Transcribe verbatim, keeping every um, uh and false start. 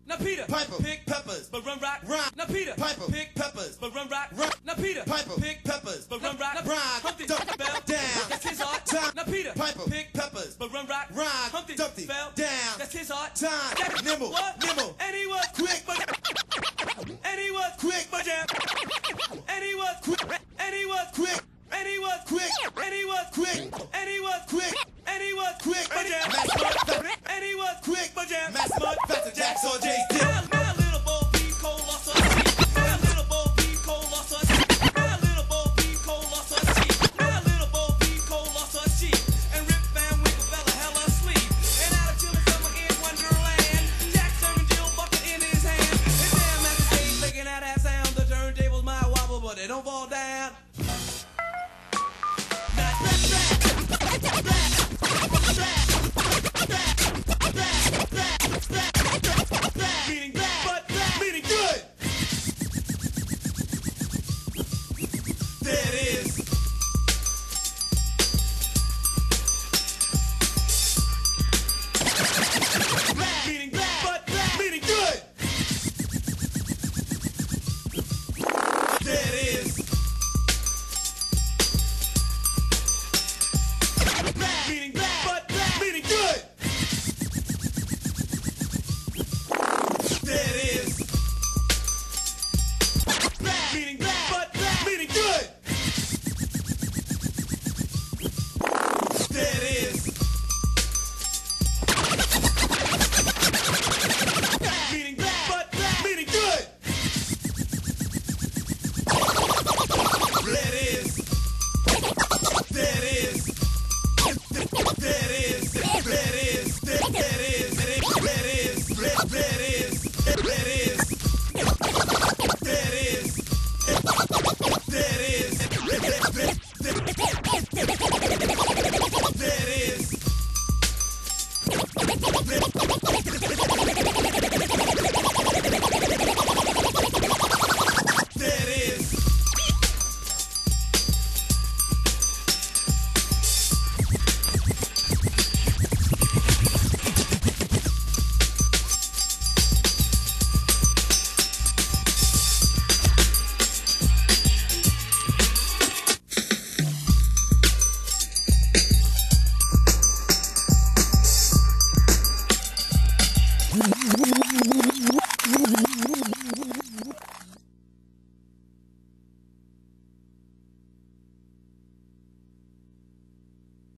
Now Peter Piper pick peppers, but run rock. Rhyme. Now Peter Piper pick peppers, but run rock. Rhyme. Now Peter Piper pick peppers, but run rock. Rhyme. Humpty Dumpty fell down. That's his art. Time. Now Peter Piper pick peppers, but run rock. Rhyme. Humpty Dumpty fell down. That's his art. Time. Nimble, What? nimble, And he was quick.